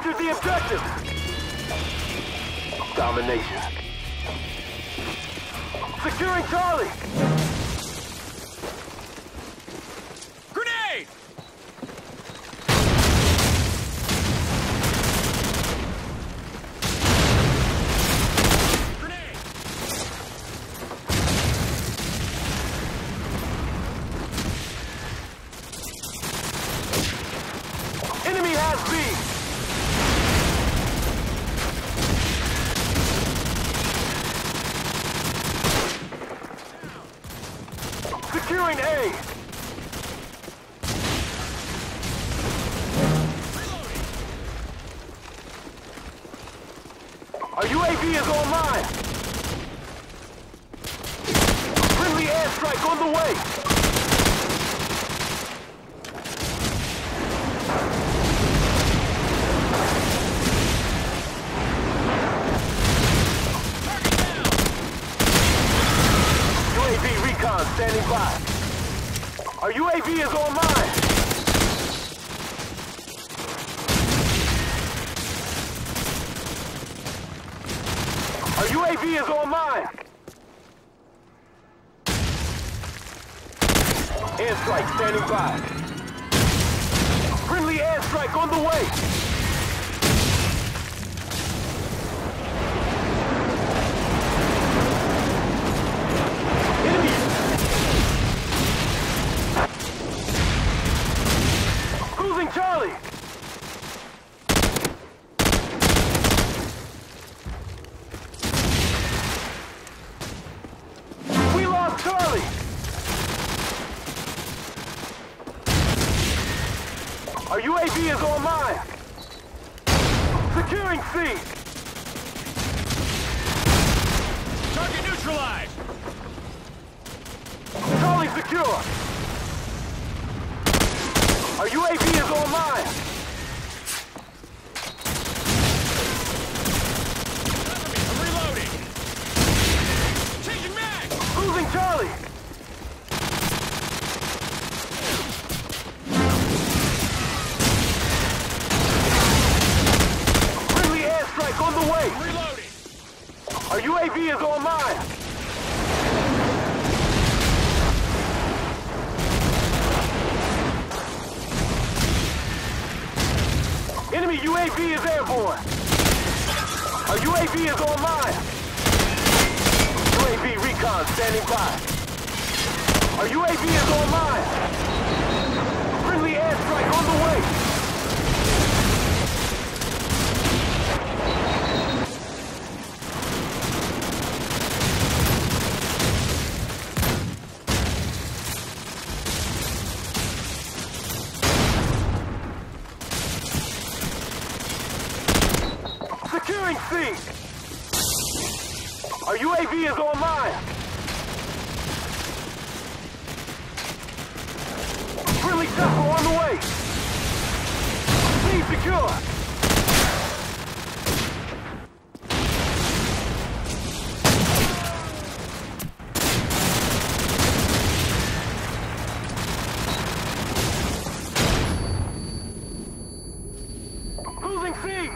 captured the objective. Domination. Securing Charlie. Grenade! Grenade! Enemy has B. Securing A. Our UAV is online. Friendly airstrike on the way. UAV recon standing by. Our UAV is online. Our UAV is online. Airstrike standing by. Friendly airstrike on the way. Enemy. Cruising Charlie. We lost Charlie. Our UAV is online. Securing C. Target neutralized! Charlie secure. Our UAV is online. I'm reloading! Changing mag! Losing Charlie. Friendly airstrike on the way. Reloading! Our UAV is online. Enemy UAV is airborne. Our UAV is online. UAV recon standing by. Our UAV is online. Friendly airstrike on the way. Securing C. Our UAV is online. Friendly chopper on the way. C secure. Losing C.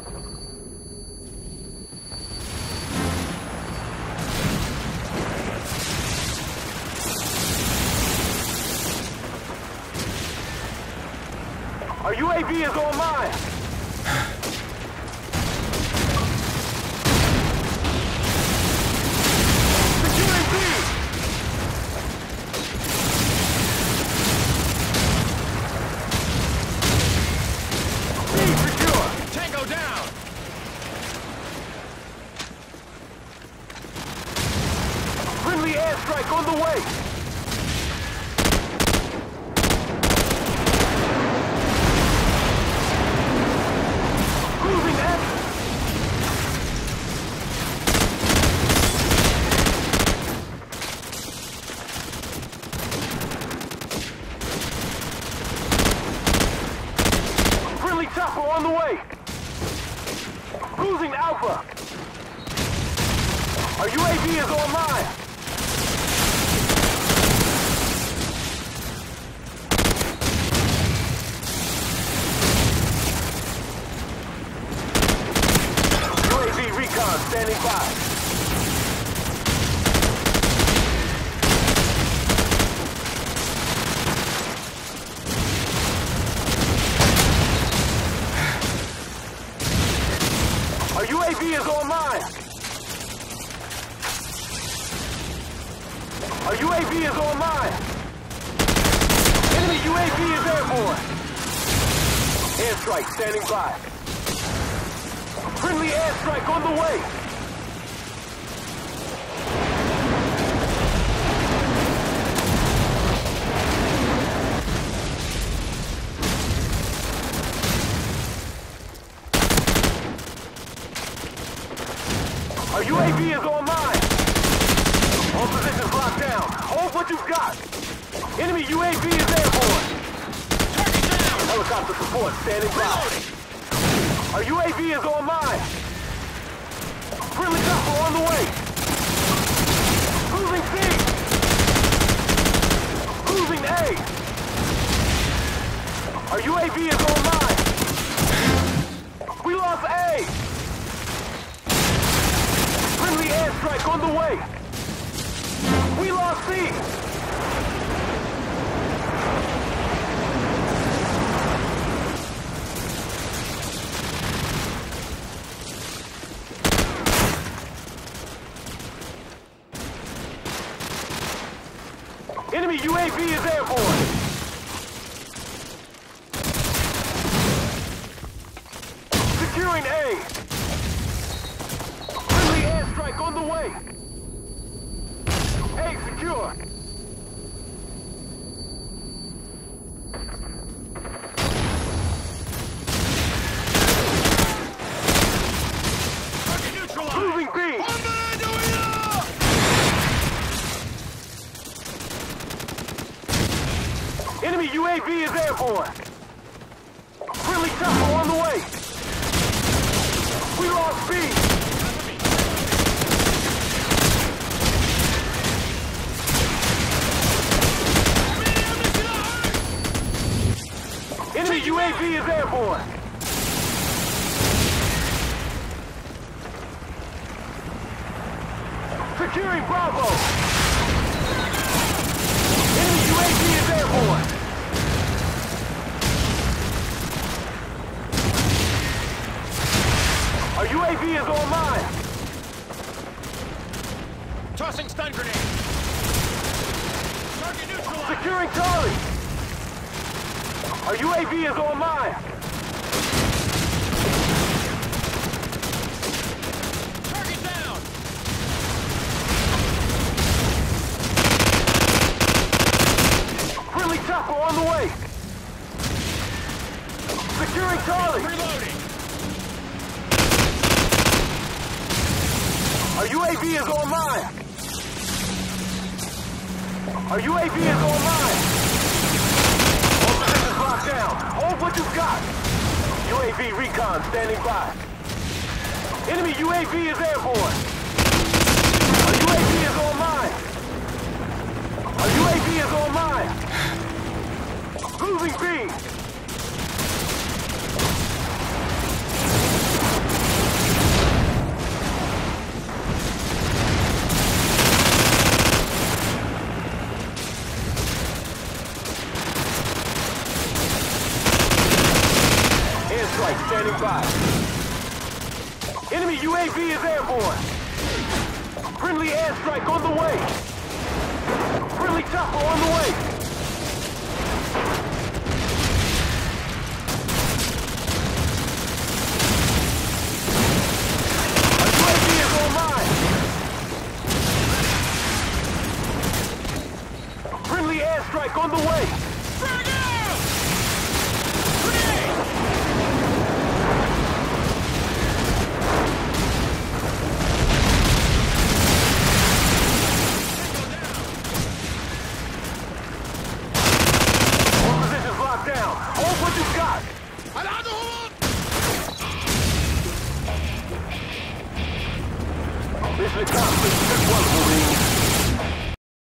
Our UAV is online. Securing B. B secure. Tango down! Friendly airstrike on the way. Losing X. Friendly chopper on the way. Losing Alpha. Our UAV is online. standing by. Our UAV is online. Our UAV is online. Enemy UAV is airborne. Airstrike standing by. Friendly airstrike on the way. Our UAV is online. All positions locked down. Hold what you've got. Enemy UAV is airborne. Target down! Helicopter support standing by. Our UAV is online. Friendly chopper on the way. Cruising C. Cruising A. Our UAV is online. We lost A. Friendly airstrike on the way. We lost C. Enemy UAV is airborne. Securing A. Friendly airstrike on the way. A secure. Target neutralized! Moving B. Enemy UAV is airborne. Friendly chopper on the way. We lost B. Enemy UAV is airborne. Securing Bravo. Enemy UAV is airborne. Our UAV is online. Tossing stun grenade! Target neutralized! Securing Charlie. Our UAV is online. Target down! Friendly chopper on the way. Securing Charlie. Reloading! Our UAV is online. Our UAV is online. All positions locked down. Hold what you've got. UAV recon standing by. Enemy UAV is airborne. Our UAV is online. Our UAV is online. Moving B. Airstrike standing by. Enemy UAV is airborne. Friendly airstrike on the way. Friendly chopper on the way. Our UAV is online. Friendly airstrike on the way. Frag out! Grenade! All positions locked down. Hold what you've got. Mission accomplished.